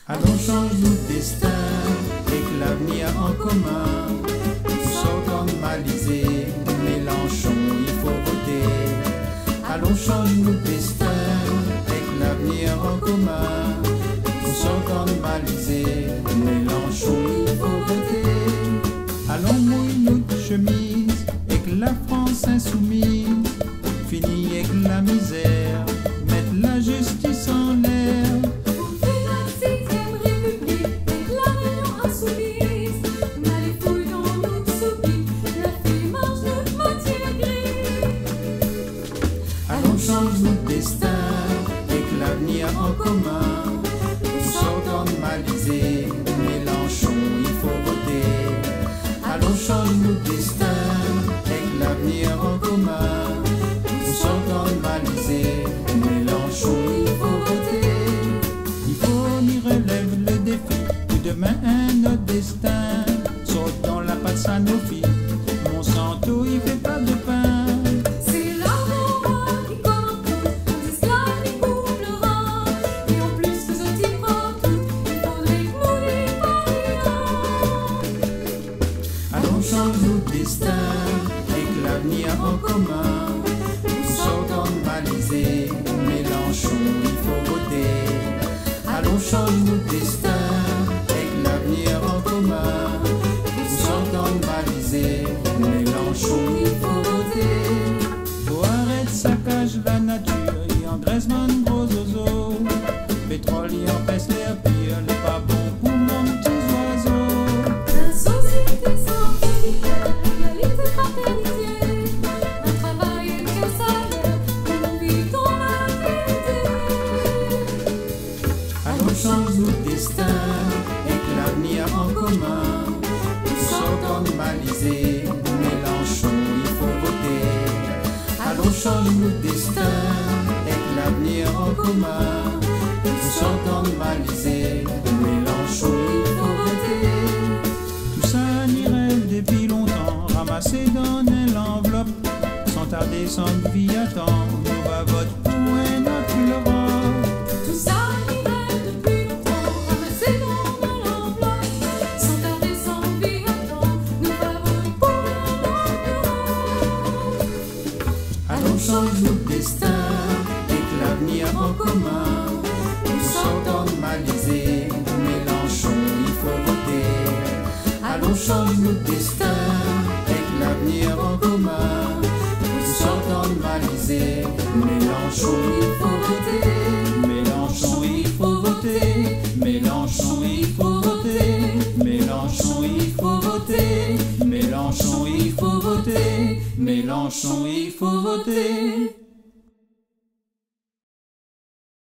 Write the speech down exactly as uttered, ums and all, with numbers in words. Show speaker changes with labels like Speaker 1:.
Speaker 1: Allons, change-nous de destin, avec l'avenir en commun. Sortant de Malizé, Mélenchon, il faut voter. Allons, change-nous de destin, avec l'avenir en commun. Sortant de Malizé, Mélenchon, il faut voter. Allons, mouille-nous de chemise, avec la France insoumise. Fini avec la misère, mettre la justice en l'air. Change notre destin, avec l'avenir en commun. Sortant de Malizé, Mélenchon, il faut voter. Allons, change notre destin, avec l'avenir en commun. Sortant de Malizé, Mélenchon, il faut voter. Il faut qu'on y relève le défi, que demain notre destin saute dans la pâte Sanofi. Monsanto, il fait pas de pain. Change notre destin, avec l'avenir en commun. Sortant de Malizé, Mélenchon, il faut voter. Allons, change notre destin, avec l'avenir en commun. Sortant de Malizé, Mélenchon, il faut voter. Faut arrêter saccage la nature, il engraisse mon gros oiseaux. Pétrole, il empêche l'air pire, n'est pas bon pour mon petit oiseau. Change notre destin, avec l'avenir en commun. Sortant de Malizé, Mélenchon, il faut voter. Allons, change notre destin, avec l'avenir en commun. Sortant de Malizé, Mélenchon, il faut voter. Tout ça irait depuis longtemps, ramassé dans l'enveloppe. Sans tarder, sans vie attend, nous va voter pour un autre l'Europe.
Speaker 2: Tout ça
Speaker 1: change notre destin, avec l'avenir en commun. Sortant de Malizé, Mélenchon, il faut voter. Allons, change notre destin, avec l'avenir en commun. Sortant de Malizé, Mélenchon, il faut voter. Mélenchon, il faut voter. Mélenchon, il faut voter. Mélenchon, il faut voter. Mélenchon, il faut voter. Mélenchon, il faut voter.